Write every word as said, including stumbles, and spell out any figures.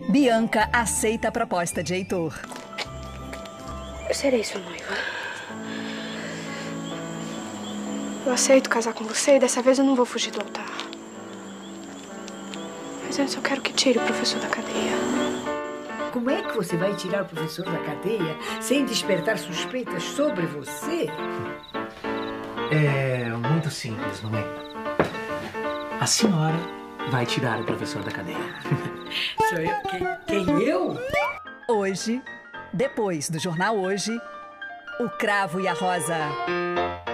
Bianca aceita a proposta de Heitor. Eu serei sua noiva. Eu aceito casar com você e dessa vez eu não vou fugir do altar. Mas eu só quero que tire o professor da cadeia. Como é que você vai tirar o professor da cadeia sem despertar suspeitas sobre você? É muito simples, mamãe. A senhora vai tirar o professor da cadeia. Sou eu? Quem, quem eu? Hoje, depois do Jornal Hoje, o Cravo e a Rosa.